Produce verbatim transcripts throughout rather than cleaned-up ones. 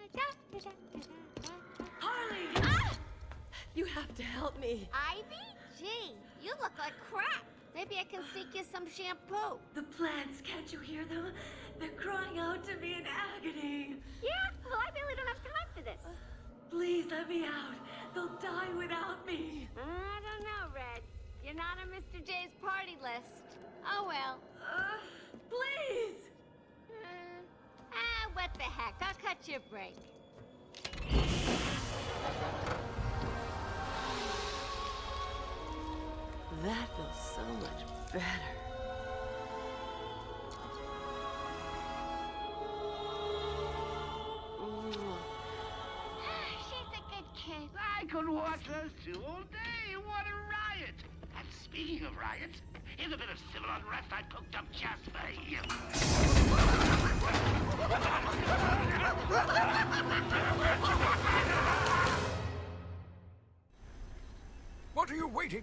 Harley! Ah! You have to help me. Ivy? Gee, you look like crap. Maybe I can sneak you some shampoo. The plants, can't you hear them? They're crying out to me in agony. Yeah? Well, I really don't have time for this. Please let me out. They'll die without me. I don't know, Red. You're not on Mister J's party list. Oh, well. Uh, please! Uh, ah, what the heck? I'll cut you a break. That feels so much better. She's a good kid. I could watch those two all day. What a riot! And speaking of riots, in a bit of civil unrest I cooked up just for you. What are you waiting?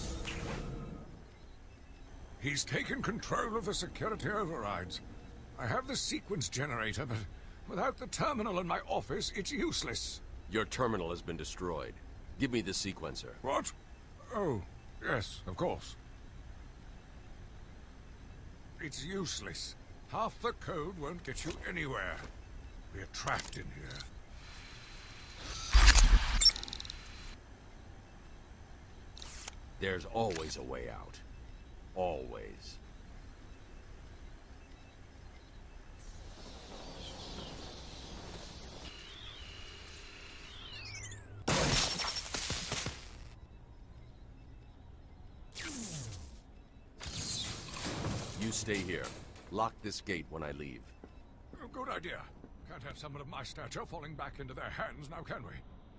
He's taken control of the security overrides. I have the sequence generator, but without the terminal in my office, it's useless. Your terminal has been destroyed. Give me the sequencer. What? Oh, yes, of course. It's useless. Half the code won't get you anywhere. We're trapped in here. There's always a way out. Always. You stay here. Lock this gate when I leave. Oh, good idea. Can't have someone of my stature falling back into their hands now, can we?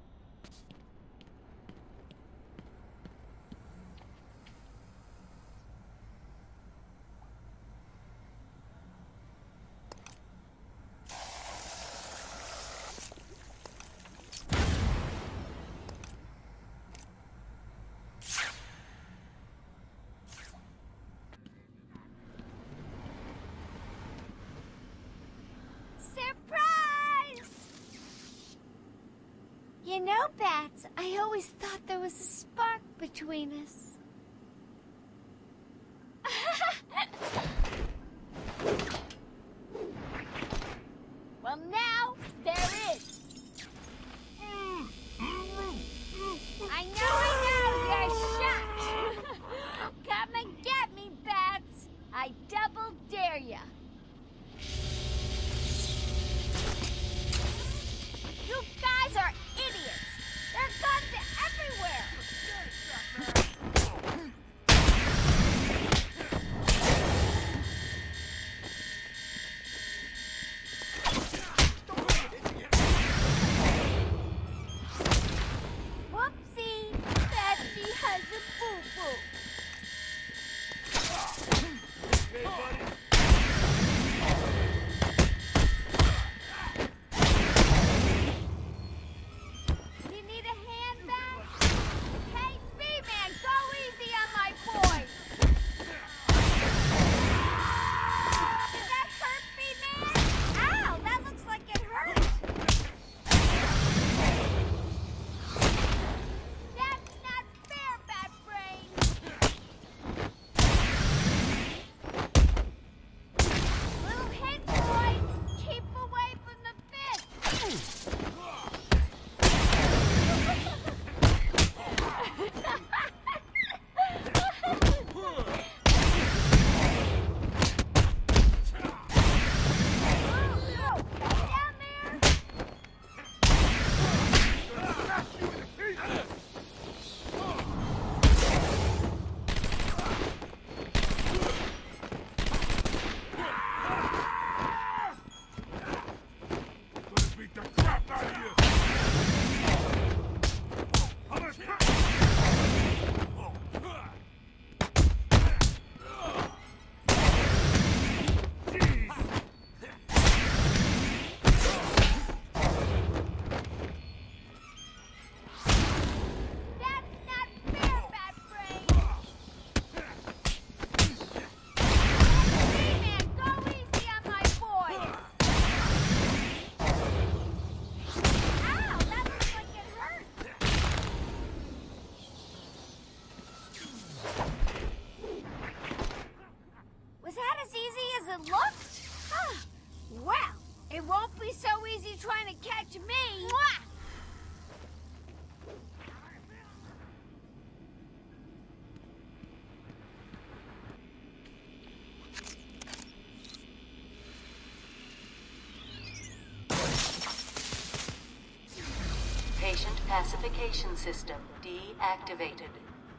You know, Bats, I always thought there was a spark between us. Well, now, there is. I know, I know, you're shocked. Come and get me, Bats. I double dare ya. You guys are idiots! There are guns everywhere! ain't trying to catch me! Mwah! Patient pacification system deactivated.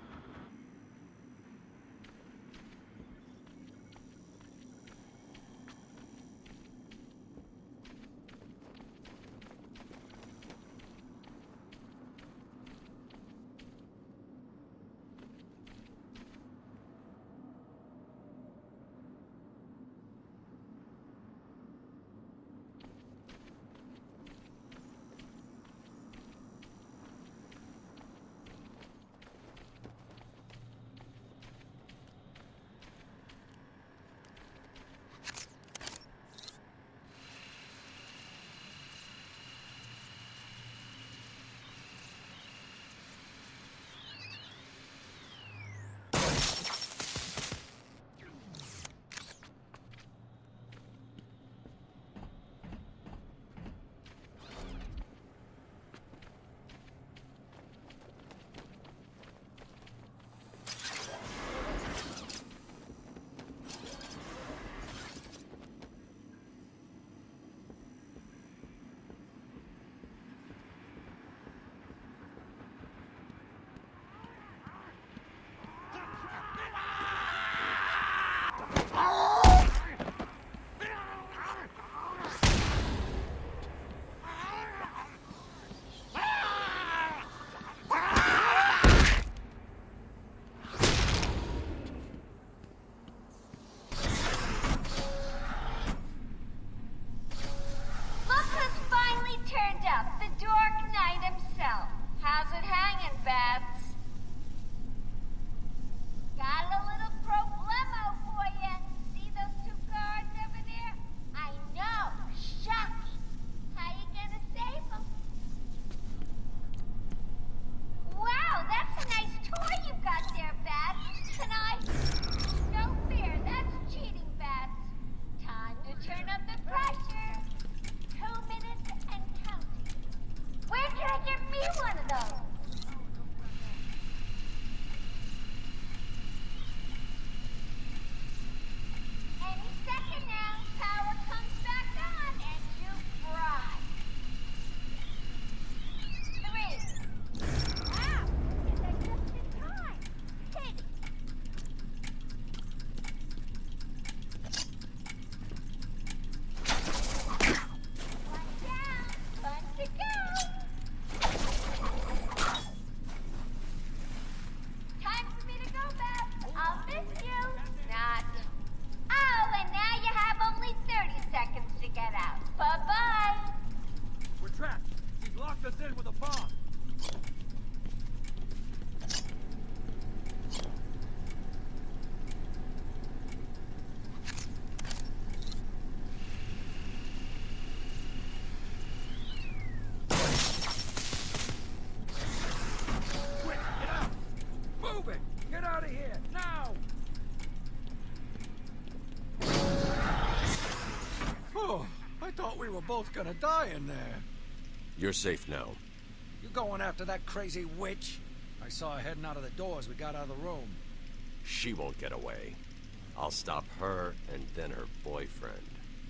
I thought we were both gonna die in there. You're safe now. You going after that crazy witch? I saw her heading out of the door as we got out of the room. She won't get away. I'll stop her and then her boyfriend.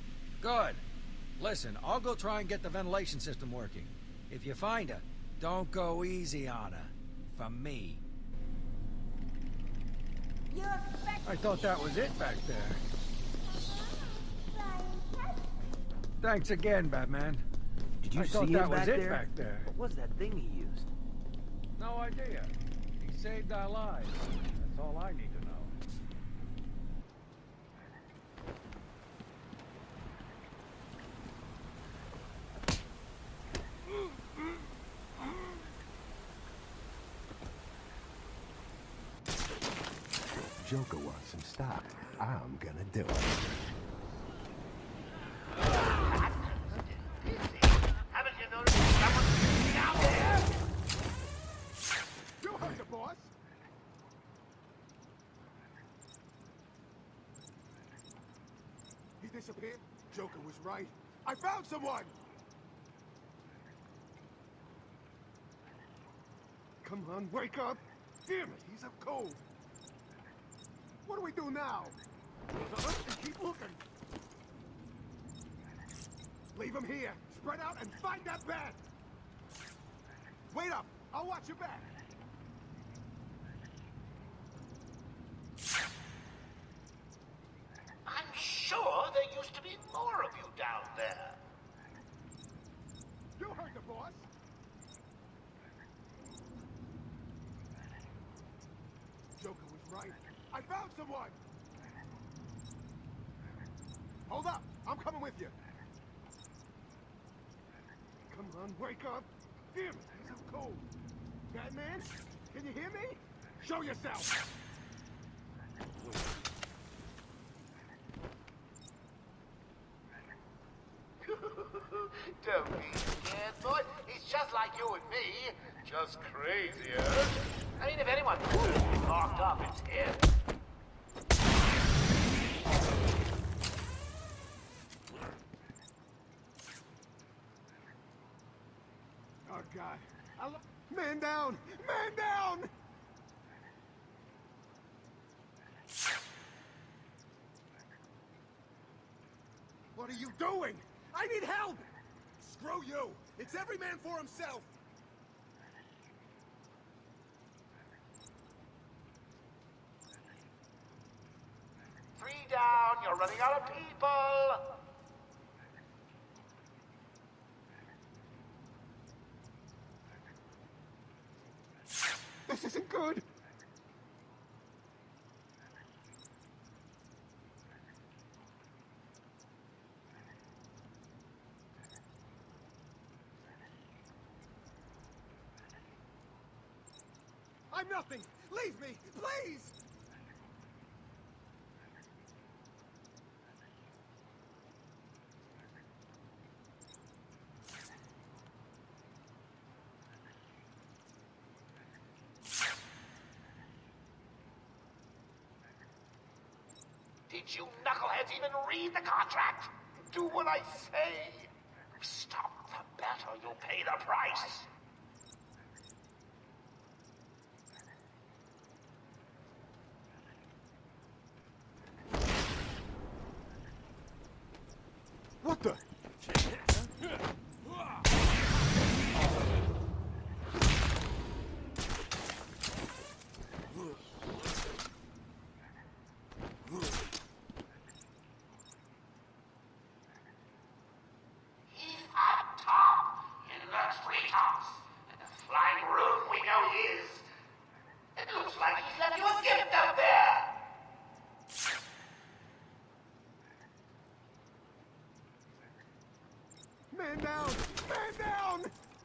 Good. Listen, I'll go try and get the ventilation system working. If you find her, don't go easy on her. For me. I thought that was it back there. Thanks again, Batman. Did you I see thought him that was back it there? back there. What was that thing he used? No idea. He saved our lives. That's all I need to know. Joker wants some stock. I'm gonna do it. Haven't you noticed someone's out there? You heard the boss. He disappeared. Joker was right. I found someone. Come on, wake up! Damn it, he's up cold. What do we do now? Uh-huh, and keep looking. Leave him here. Spread out and find that bat. Wait up. I'll watch your back. I'm sure there used to be more of you down there. You heard the boss. Joker was right. I found someone. Hold up. I'm coming with you. Come on, wake up. Damn it, he's up cold. Batman, can you hear me? Show yourself. Don't be scared, boy. He's just like you and me, just crazier. I mean, if anyone is locked up, it's him. Oh, God. I lo- Man down! Man down! What are you doing? I need help! Screw you! It's every man for himself! Three down, you're running out of people! This isn't good! I'm nothing! Leave me! Please! Did you knuckleheads even read the contract? Do what I say. Stop the bet or you'll pay the price. What the? He's up top in the treetops. In the flying room we know he is. It looks like he's left you a gift up there. Man down! Man down!